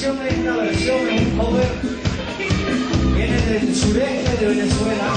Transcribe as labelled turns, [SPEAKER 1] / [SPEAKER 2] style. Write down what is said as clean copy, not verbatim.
[SPEAKER 1] canción es una versión, es un cover, viene del sureste de Venezuela.